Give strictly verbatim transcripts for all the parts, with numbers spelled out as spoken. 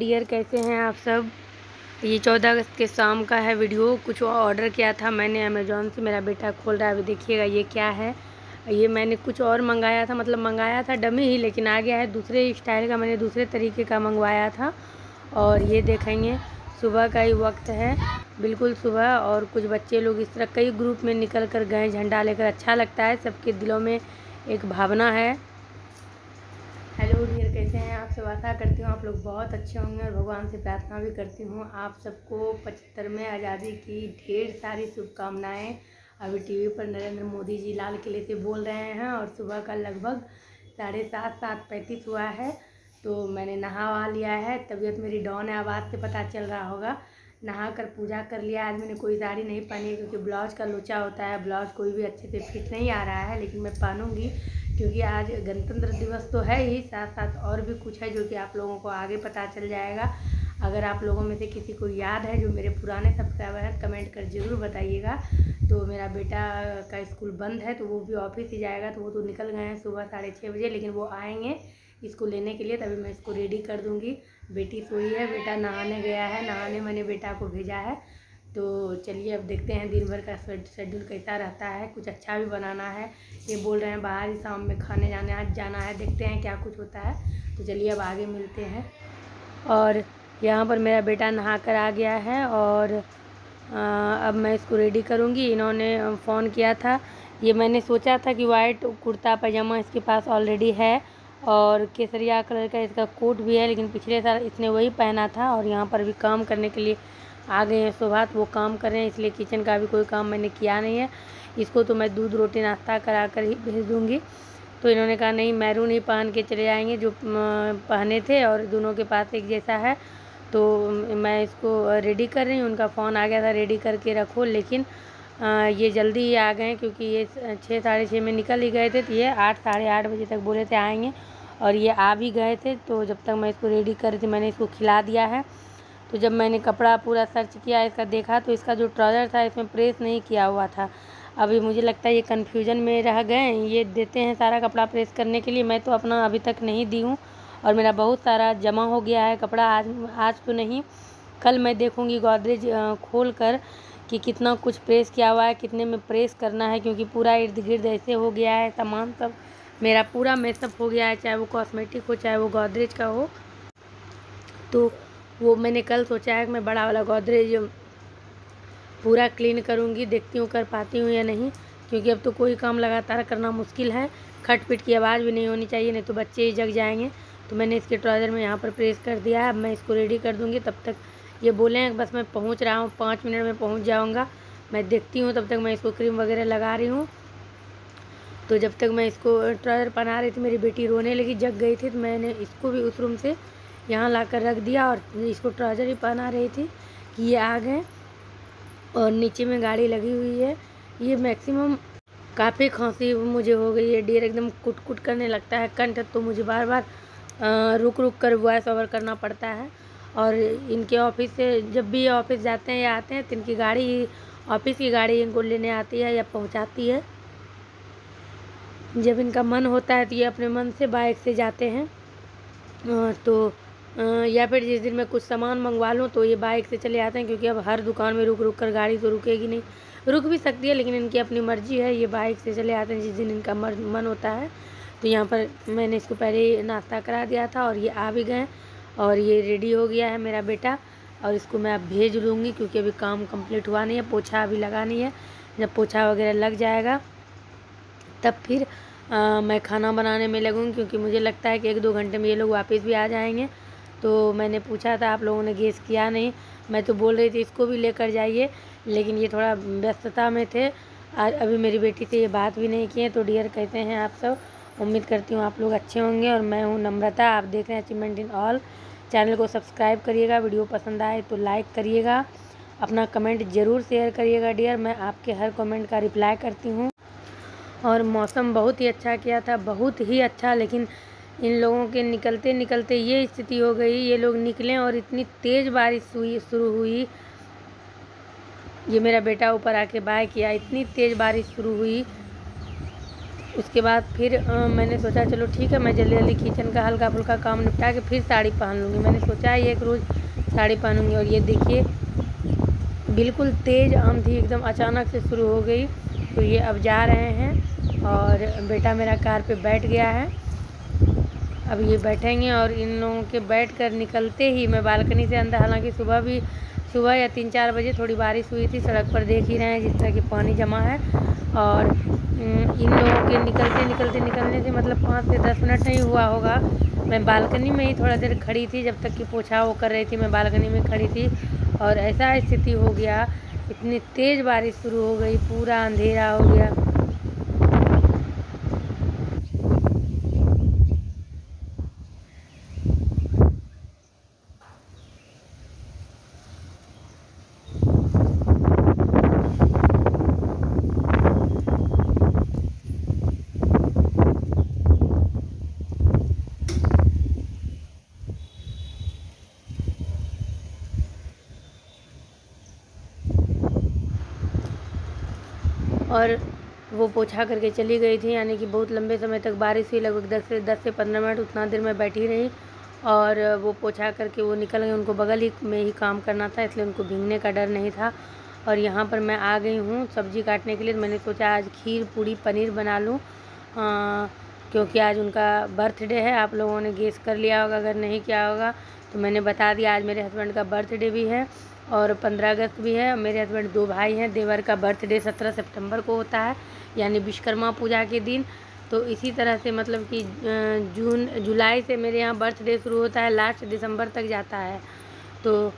Dear, कैसे हैं आप सब। ये चौदह अगस्त के शाम का है वीडियो। कुछ ऑर्डर किया था मैंने अमेज़ॉन से, मेरा बेटा खोल रहा है। अभी देखिएगा ये क्या है। ये मैंने कुछ और मंगाया था, मतलब मंगाया था डमी ही, लेकिन आ गया है दूसरे स्टाइल का। मैंने दूसरे तरीके का मंगवाया था। और ये देखेंगे, सुबह का ही वक्त है, बिल्कुल सुबह। और कुछ बच्चे लोग इस तरह कई ग्रुप में निकल कर गए झंडा लेकर। अच्छा लगता है, सबके दिलों में एक भावना है। हेलो डियर, कैसे हैं आप सब। आशा करती हूँ आप लोग बहुत अच्छे होंगे और भगवान से प्रार्थना भी करती हूँ आप सबको पचहत्तरवें आज़ादी की ढेर सारी शुभकामनाएं। अभी टीवी पर नरेंद्र मोदी जी लाल किले से बोल रहे हैं और सुबह का लगभग साढ़े सात सात पैंतीस हुआ है। तो मैंने नहा वहा लिया है, तबीयत मेरी डाउन है, आवाज़ से पता चल रहा होगा। नहा कर पूजा कर लिया। आज मैंने कोई साड़ी नहीं पहनी क्योंकि ब्लाउज का लोचा होता है, ब्लाउज कोई भी अच्छे से फिट नहीं आ रहा है, लेकिन मैं पहनूंगी क्योंकि आज गणतंत्र दिवस तो है ही, साथ साथ और भी कुछ है जो कि आप लोगों को आगे पता चल जाएगा। अगर आप लोगों में से किसी को याद है, जो मेरे पुराने सब्सक्राइबर हैं, कमेंट कर ज़रूर बताइएगा। तो मेरा बेटा का स्कूल बंद है, तो वो भी ऑफिस ही जाएगा, तो वो तो निकल गए हैं सुबह साढ़े छः बजे, लेकिन वो आएंगे इसको लेने के लिए, तभी मैं इसको रेडी कर दूँगी। बेटी सोई है, बेटा नहाने गया है, नहाने मैंने बेटा को भेजा है। तो चलिए अब देखते हैं दिन भर का शेड्यूल कैसा रहता है। कुछ अच्छा भी बनाना है, ये बोल रहे हैं बाहर ही शाम में खाने जाने आज जाना है, देखते हैं क्या कुछ होता है। तो चलिए अब आगे मिलते हैं। और यहाँ पर मेरा बेटा नहा कर आ गया है और आ, अब मैं इसको रेडी करूँगी। इन्होंने फ़ोन किया था, ये मैंने सोचा था कि वाइट कुर्ता पैजामा इसके पास ऑलरेडी है और केसरिया कलर का इसका कोट भी है, लेकिन पिछले साल इसने वही पहना था। और यहाँ पर भी काम करने के लिए आ गए हैं सुबह, वो काम कर रहे हैं, इसलिए किचन का भी कोई काम मैंने किया नहीं है। इसको तो मैं दूध रोटी नाश्ता करा कर ही भेज दूँगी। तो इन्होंने कहा नहीं, मैरून ही पहन के चले जाएंगे जो पहने थे, और दोनों के पास एक जैसा है। तो मैं इसको रेडी कर रही हूँ। उनका फ़ोन आ गया था रेडी करके रखो, लेकिन ये जल्दी ही आ गए क्योंकि ये छः साढ़े छः में निकल ही गए थे। तो ये आठ साढ़े आठ बजे तक बोले थे आएंगे, और ये आ भी गए थे। तो जब तक मैं इसको रेडी कर रही थी, मैंने इसको खिला दिया है। तो जब मैंने कपड़ा पूरा सर्च किया इसका, देखा तो इसका जो ट्राउज़र था इसमें प्रेस नहीं किया हुआ था। अभी मुझे लगता है ये कन्फ्यूजन में रह गए। ये देते हैं सारा कपड़ा प्रेस करने के लिए, मैं तो अपना अभी तक नहीं दी हूँ, और मेरा बहुत सारा जमा हो गया है कपड़ा। आज आज तो नहीं, कल मैं देखूँगी गोदरेज खोल कर कि कितना कुछ प्रेस किया हुआ है, कितने में प्रेस करना है, क्योंकि पूरा इर्द गिर्द ऐसे हो गया है, सामान सब मेरा पूरा मेसअप हो गया है, चाहे वो कॉस्मेटिक हो चाहे वो गोदरेज का हो। तो वो मैंने कल सोचा है कि मैं बड़ा वाला गोदरेज पूरा क्लीन करूँगी। देखती हूँ कर पाती हूँ या नहीं, क्योंकि अब तो कोई काम लगातार करना मुश्किल है। खटपिट की आवाज़ भी नहीं होनी चाहिए, नहीं तो बच्चे ही जग जाएंगे। तो मैंने इसके ट्राउज़र में यहाँ पर प्रेस कर दिया है। अब मैं इसको रेडी कर दूँगी। तब तक ये बोले हैं बस मैं पहुँच रहा हूँ, पाँच मिनट में पहुँच जाऊँगा। मैं देखती हूँ, तब तक मैं इसको क्रीम वगैरह लगा रही हूँ। तो जब तक मैं इसको ट्राउज़र पहना रही थी, मेरी बेटी रोने लगी, जग गई थी। तो मैंने इसको भी उस रूम से यहाँ ला कर रख दिया और इसको ट्राउज़र ही पहना रही थी कि ये आ गए। और नीचे में गाड़ी लगी हुई है। ये मैक्सिमम काफ़ी खांसी मुझे हो गई है डियर, एकदम कुट कुट करने लगता है कंठ, तो मुझे बार बार रुक रुक कर वॉइस ओवर करना पड़ता है। और इनके ऑफिस से जब भी ऑफिस जाते हैं या आते हैं, तो इनकी गाड़ी, ऑफिस की गाड़ी इनको लेने आती है या पहुंचाती है। जब इनका मन होता है तो ये अपने मन से बाइक से जाते हैं, तो या फिर जिस दिन मैं कुछ सामान मंगवा लूँ तो ये बाइक से चले आते हैं, क्योंकि अब हर दुकान में रुक रुक कर गाड़ी तो रुकेगी नहीं, रुक भी सकती है लेकिन इनकी अपनी मर्जी है। ये बाइक से चले आते हैं जिस दिन इनका मन होता है। तो यहाँ पर मैंने इसको पहले ही नाश्ता करा दिया था और ये आ भी गए, और ये रेडी हो गया है मेरा बेटा। और इसको मैं अब भेज लूँगी क्योंकि अभी काम कंप्लीट हुआ नहीं है, पोछा अभी लगा नहीं है। जब पोछा वगैरह लग जाएगा तब फिर आ, मैं खाना बनाने में लगूँगी, क्योंकि मुझे लगता है कि एक दो घंटे में ये लोग वापस भी आ जाएंगे। तो मैंने पूछा था, आप लोगों ने गेस किया नहीं। मैं तो बोल रही थी इसको भी लेकर जाइए, लेकिन ये थोड़ा व्यस्तता में थे। आज अभी मेरी बेटी से ये बात भी नहीं किए। तो डियर, कैसे हैं आप सब। उम्मीद करती हूँ आप लोग अच्छे होंगे। और मैं हूँ नम्रता, आप देख रहे हैं अचीवमेंट इन ऑल। चैनल को सब्सक्राइब करिएगा, वीडियो पसंद आए तो लाइक करिएगा, अपना कमेंट ज़रूर शेयर करिएगा डियर, मैं आपके हर कमेंट का रिप्लाई करती हूँ। और मौसम बहुत ही अच्छा किया था, बहुत ही अच्छा, लेकिन इन लोगों के निकलते निकलते ये स्थिति हो गई। ये लोग निकले और इतनी तेज़ बारिश हुई शुरू हुई। ये मेरा बेटा ऊपर आके बाय किया, इतनी तेज़ बारिश शुरू हुई उसके बाद फिर आ, मैंने सोचा चलो ठीक है, मैं जल्दी जल्दी किचन का हल्का फुल्का काम निपटा के फिर साड़ी पहन लूँगी। मैंने सोचा है एक रोज़ साड़ी पहनूँगी। और ये देखिए बिल्कुल तेज़ आंधी एकदम अचानक से शुरू हो गई। तो ये अब जा रहे हैं और बेटा मेरा कार पे बैठ गया है। अब ये बैठेंगे और इन लोगों के बैठ कर निकलते ही मैं बालकनी से अंदर, हालांकि सुबह भी सुबह या तीन चार बजे थोड़ी बारिश हुई थी, सड़क पर देख ही रहे हैं जिस तरह की पानी जमा है। और इन लोगों के निकलते निकलते निकलने से मतलब पाँच से दस मिनट नहीं हुआ होगा, मैं बालकनी में ही थोड़ा देर खड़ी थी, जब तक कि पोछा वो कर रही थी मैं बालकनी में खड़ी थी। और ऐसा स्थिति हो गया, इतनी तेज़ बारिश शुरू हो गई, पूरा अंधेरा हो गया। और वो पोछा करके चली गई थी, यानी कि बहुत लंबे समय तक बारिश हुई, लगभग दस से दस से पंद्रह मिनट उतना देर मैं बैठी रही। और वो पोछा करके वो निकल गई, उनको बगल ही में ही काम करना था, इसलिए उनको भीगने का डर नहीं था। और यहाँ पर मैं आ गई हूँ सब्ज़ी काटने के लिए। तो मैंने सोचा आज खीर पूड़ी पनीर बना लूँ, क्योंकि आज उनका बर्थडे है। आप लोगों ने गेस कर लिया होगा, अगर नहीं किया होगा तो मैंने बता दिया, आज मेरे हस्बैंड का बर्थडे भी है और पंद्रह अगस्त भी है। मेरे हस्बैंड दो भाई हैं, देवर का बर्थडे सत्रह सितंबर को होता है, यानी विश्वकर्मा पूजा के दिन। तो इसी तरह से मतलब कि जून जुलाई से मेरे यहाँ बर्थडे शुरू होता है, लास्ट दिसंबर तक जाता है। तो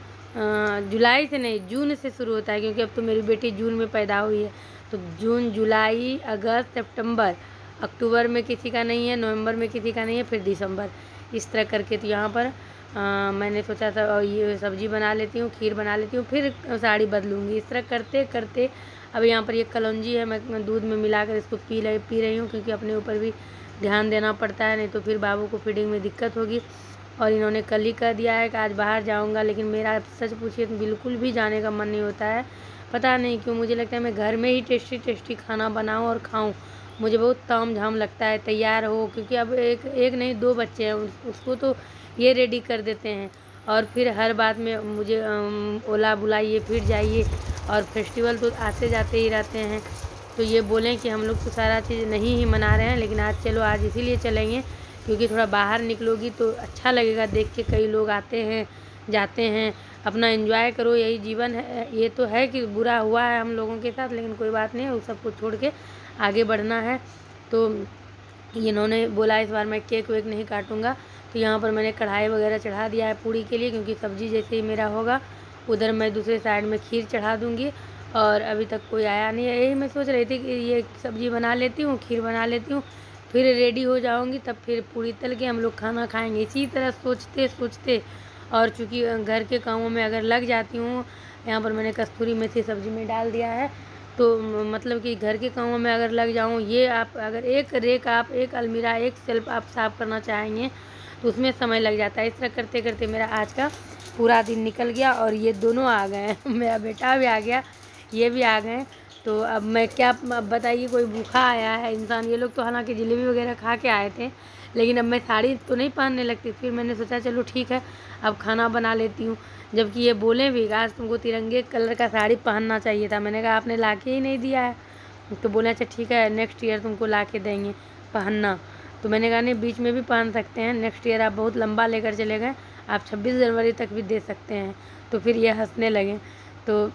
जुलाई से नहीं, जून से शुरू होता है, क्योंकि अब तो मेरी बेटी जून में पैदा हुई है। तो जून, जुलाई, अगस्त, सितंबर, अक्टूबर में किसी का नहीं है, नवंबर में किसी का नहीं है, फिर दिसंबर, इस तरह करके। तो यहाँ पर आ, मैंने सोचा था और ये सब्ज़ी बना लेती हूँ, खीर बना लेती हूँ, फिर साड़ी बदलूँगी। इस तरह करते करते अब यहाँ पर ये कलौंजी है, मैं दूध में मिलाकर इसको पी ले पी रही हूँ, क्योंकि अपने ऊपर भी ध्यान देना पड़ता है, नहीं तो फिर बाबू को फीडिंग में दिक्कत होगी। और इन्होंने कल ही कह दिया है कि आज बाहर जाऊँगा, लेकिन मेरा सच पूछिए तो बिल्कुल भी जाने का मन नहीं होता है। पता नहीं क्यों, मुझे लगता है मैं घर में ही टेस्टी टेस्टी खाना बनाऊँ और खाऊँ। मुझे बहुत ताम झाम लगता है तैयार हो, क्योंकि अब एक एक नहीं दो बच्चे हैं, उसको तो ये रेडी कर देते हैं और फिर हर बात में मुझे ओला बुलाइए, फिर जाइए। और फेस्टिवल तो आते जाते ही रहते हैं। तो ये बोलें कि हम लोग तो सारा चीज़ नहीं ही मना रहे हैं, लेकिन आज चलो, आज इसीलिए चलेंगे क्योंकि थोड़ा बाहर निकलोगी तो अच्छा लगेगा देख के, कई लोग आते हैं जाते हैं, अपना एंजॉय करो, यही जीवन है। ये तो है कि बुरा हुआ है हम लोगों के साथ, लेकिन कोई बात नहीं, उस सब को छोड़ के आगे बढ़ना है। तो इन्होंने बोला इस बार मैं केक वेक नहीं काटूँगा। तो यहाँ पर मैंने कढ़ाई वगैरह चढ़ा दिया है पूड़ी के लिए, क्योंकि सब्ज़ी जैसे ही मेरा होगा उधर मैं दूसरे साइड में खीर चढ़ा दूँगी। और अभी तक कोई आया नहीं है, यही मैं सोच रही थी कि ये सब्ज़ी बना लेती हूँ, खीर बना लेती हूँ, फिर रेडी हो जाऊँगी, तब फिर पूड़ी तल के हम लोग खाना खाएँगे। इसी तरह सोचते सोचते और चूँकि घर के कामों में अगर लग जाती हूँ, यहाँ पर मैंने कस्तूरी मेथी सब्ज़ी में डाल दिया है, तो मतलब कि घर के कामों में अगर लग जाऊँ, ये आप अगर एक रेक आप एक अलमीरा एक शेल्फ आप साफ़ करना चाहेंगे तो उसमें समय लग जाता है। इस तरह करते करते मेरा आज का पूरा दिन निकल गया। और ये दोनों आ गए हैं, मेरा बेटा भी आ गया, ये भी आ गए। तो अब मैं क्या, अब बताइए, कोई भूखा आया है इंसान। ये लोग तो हालांकि जलेबी वगैरह खा के आए थे, लेकिन अब मैं साड़ी तो नहीं पहनने लगती। फिर मैंने सोचा चलो ठीक है, अब खाना बना लेती हूँ। जबकि ये बोले भी आज तुमको तिरंगे कलर का साड़ी पहनना चाहिए था। मैंने कहा आपने ला के ही नहीं दिया है। तो बोले अच्छा ठीक है, नेक्स्ट ईयर तुमको ला के देंगे पहनना। तो मैंने कहा नहीं, बीच में भी पहन सकते हैं, नेक्स्ट ईयर आप बहुत लंबा लेकर चले गए, आप छब्बीस जनवरी तक भी दे सकते हैं। तो फिर ये हंसने लगे। तो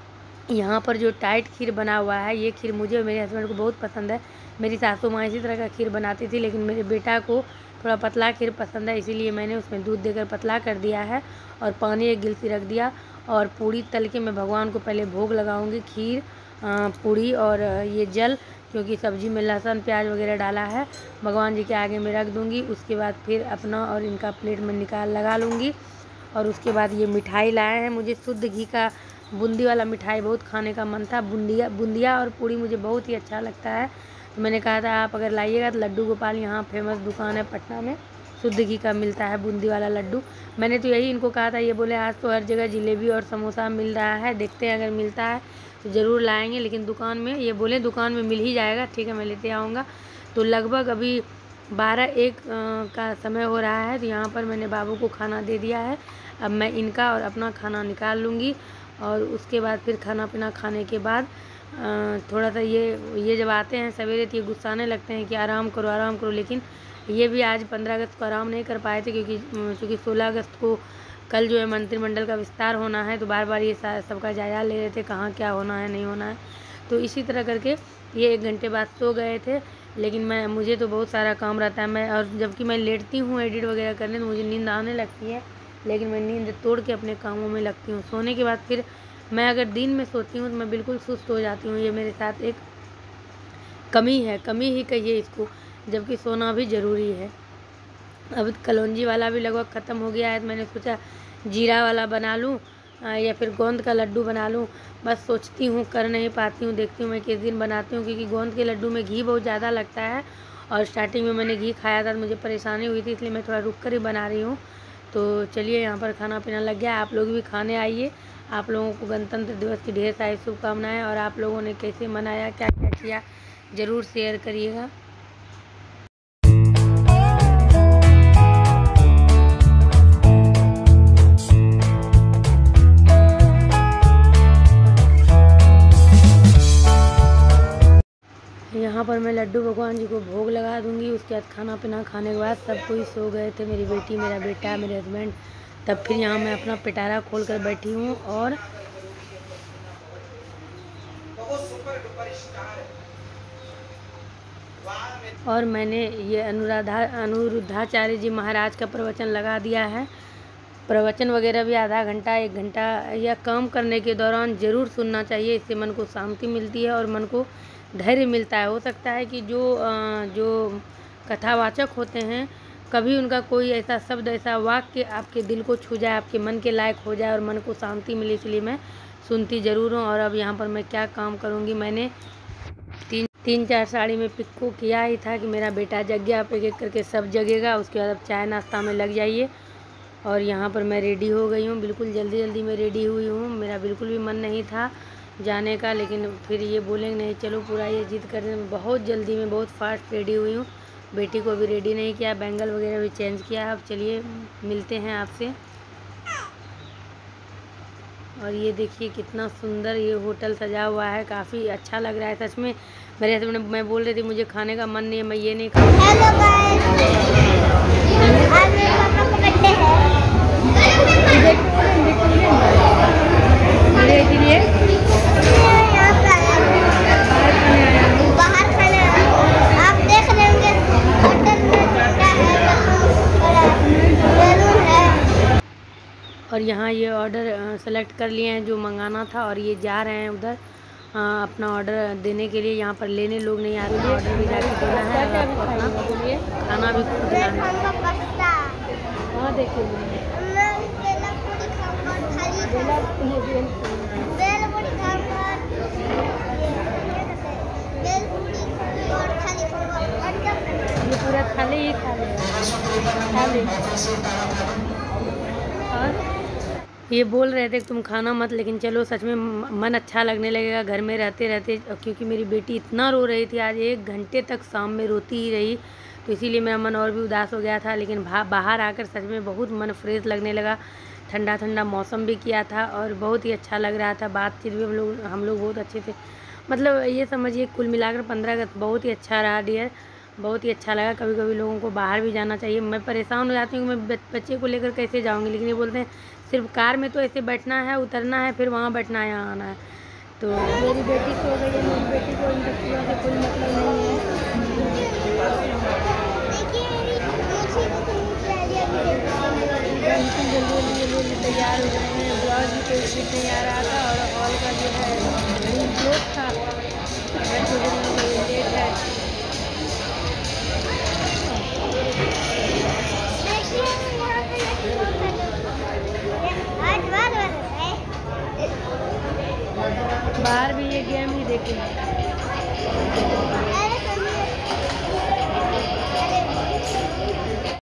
यहाँ पर जो टाइट खीर बना हुआ है, ये खीर मुझे और मेरे हस्बैंड को बहुत पसंद है। मेरी सासू माँ इसी तरह का खीर बनाती थी, लेकिन मेरे बेटा को थोड़ा पतला खीर पसंद है, इसीलिए मैंने उसमें दूध देकर पतला कर दिया है और पानी एक गिलसी रख दिया। और पूड़ी तल के मैं भगवान को पहले भोग लगाऊंगी, खीर, पूड़ी और ये जल, क्योंकि सब्ज़ी में लहसुन प्याज वगैरह डाला है, भगवान जी के आगे में रख दूँगी। उसके बाद फिर अपना और इनका प्लेट में निकाल लगा लूँगी। और उसके बाद ये मिठाई लाए हैं, मुझे शुद्ध घी का बूंदी वाला मिठाई बहुत खाने का मन था। बूंदिया बूंदिया और पूड़ी मुझे बहुत ही अच्छा लगता है। तो मैंने कहा था आप अगर लाइएगा तो लड्डू गोपाल यहाँ फेमस दुकान है पटना में, शुद्ध घी का मिलता है बूंदी वाला लड्डू। मैंने तो यही इनको कहा था, ये बोले आज तो हर जगह जलेबी और समोसा मिल रहा है, देखते हैं अगर मिलता है तो ज़रूर लाएंगे, लेकिन दुकान में, ये बोले दुकान में मिल ही जाएगा। ठीक है, मैं लेते आऊँगा। तो लगभग अभी बारह एक का समय हो रहा है। तो यहाँ पर मैंने बाबू को खाना दे दिया है। अब मैं इनका और अपना खाना निकाल लूँगी और उसके बाद फिर खाना पीना खाने के बाद थोड़ा सा ये ये जब आते हैं सवेरे तो ये गुस्साने लगते हैं कि आराम करो आराम करो, लेकिन ये भी आज पंद्रह अगस्त को आराम नहीं कर पाए थे क्योंकि चूँकि सोलह अगस्त को कल जो है मंत्रिमंडल का विस्तार होना है। तो बार बार ये सबका जायज़ा ले रहे थे कहाँ क्या होना है नहीं होना है। तो इसी तरह करके ये एक घंटे बाद सो गए थे। लेकिन मैं मुझे तो बहुत सारा काम रहता है, मैं और जबकि मैं लेटती हूँ एडिट वगैरह करने तो मुझे नींद आने लगती है, लेकिन मैं नींद तोड़ के अपने कामों में लगती हूँ। सोने के बाद फिर मैं अगर दिन में सोती हूँ तो मैं बिल्कुल सुस्त हो जाती हूँ। ये मेरे साथ एक कमी है, कमी ही कहिए इसको, जबकि सोना भी ज़रूरी है। अब कलौंजी वाला भी लगभग ख़त्म हो गया है तो मैंने सोचा जीरा वाला बना लूँ या फिर गोंद का लड्डू बना लूँ। बस सोचती हूँ, कर नहीं पाती हूँ, देखती हूँ मैं किस दिन बनाती हूँ, क्योंकि गोंद के लड्डू में घी बहुत ज़्यादा लगता है और स्टार्टिंग में मैंने घी खाया था तो मुझे परेशानी हुई थी, इसलिए मैं थोड़ा रुक कर ही बना रही हूँ। तो चलिए यहाँ पर खाना पीना लग गया, आप लोग भी खाने आइए। आप लोगों को गणतंत्र दिवस की ढेर सारी शुभकामनाएँ और आप लोगों ने कैसे मनाया, क्या क्या किया, ज़रूर शेयर करिएगा। यहाँ पर मैं लड्डू भगवान जी को भोग लगा दूंगी। उसके बाद खाना पीना खाने के बाद सब कोई सो गए थे, मेरी बेटी, मेरा बेटा, मेरे हस्बैंड। तब फिर यहाँ मैं अपना पिटारा खोल कर बैठी हूँ और और मैंने ये अनुराधा अनुरुद्धाचार्य जी महाराज का प्रवचन लगा दिया है। प्रवचन वगैरह भी आधा घंटा एक घंटा या काम करने के दौरान ज़रूर सुनना चाहिए, इससे मन को शांति मिलती है और मन को धैर्य मिलता है। हो सकता है कि जो जो कथावाचक होते हैं कभी उनका कोई ऐसा शब्द, ऐसा वाक्य आपके दिल को छू जाए, आपके मन के लायक हो जाए और मन को शांति मिले, इसलिए मैं सुनती ज़रूर हूँ। और अब यहाँ पर मैं क्या काम करूँगी, मैंने तीन तीन चार साड़ी में पिक्को किया ही था कि मेरा बेटा जग गया, अब एक एक करके सब जगेगा। उसके बाद अब चाय नाश्ता में लग जाइए। और यहाँ पर मैं रेडी हो गई हूँ, बिल्कुल जल्दी जल्दी में रेडी हुई हूँ। मेरा बिल्कुल भी मन नहीं था जाने का, लेकिन फिर ये बोलेंगे नहीं चलो, पूरा ये जिद करने में बहुत जल्दी में बहुत फास्ट रेडी हुई हूँ। बेटी को भी रेडी नहीं किया, बैंगल वगैरह भी चेंज किया। अब चलिए मिलते हैं आपसे। और ये देखिए कितना सुंदर ये होटल सजा हुआ है, काफ़ी अच्छा लग रहा है सच में। मेरे हस्बैंड, मैं बोल रही थी मुझे खाने का मन नहीं है, मैं ये नहीं खाऊंगी। हेलो गाइस, आज मेरे पापा का बर्थडे है। मेरे लिए बाहर खाने आप देख लेंगे होटल में क्या है। और यहाँ ये ऑर्डर सेलेक्ट कर लिए हैं जो मंगाना था और ये जा रहे हैं उधर अपना ऑर्डर देने के लिए। यहाँ पर लेने लोग नहीं आते हैं, ऑर्डर भी जाके देना है और आपको अपना खाना भी खुद लाना है। हाँ देखिए ये पूरा खाली ही खा ले। और ये बोल रहे थे कि तुम खाना मत, लेकिन चलो सच में मन अच्छा लगने लगेगा घर में रहते रहते, क्योंकि मेरी बेटी इतना रो रही थी, आज एक घंटे तक शाम में रोती ही रही, तो इसीलिए मेरा मन और भी उदास हो गया था। लेकिन बाहर आकर सच में बहुत मन फ्रेश लगने लगा, ठंडा ठंडा मौसम भी किया था और बहुत ही अच्छा लग रहा था। बातचीत भी हम लोग हम लोग बहुत अच्छे थे, मतलब ये समझिए कुल मिलाकर पंद्रह अगस्त बहुत ही अच्छा रहा डियर, बहुत ही अच्छा लगा। कभी कभी लोगों को बाहर भी जाना चाहिए। मैं परेशान हो जाती हूँ कि मैं बच्चे को लेकर कैसे जाऊँगी, लेकिन ये बोलते हैं सिर्फ कार में तो ऐसे बैठना है, उतरना है, फिर वहाँ बैठना है, यहाँ आना है। तो मेरी बेटी सो गई है, मेरी बेटी को इन बच्चों से कोई मतलब नहीं है। जल्दी जल्दी जल्दी तैयार हो गए हैं, ब्लाउज भी कोई फिट नहीं आ रहा था और हॉल का जो है क्लोज था, लेट है। बाहर भी ये गेम ही देखेंगे।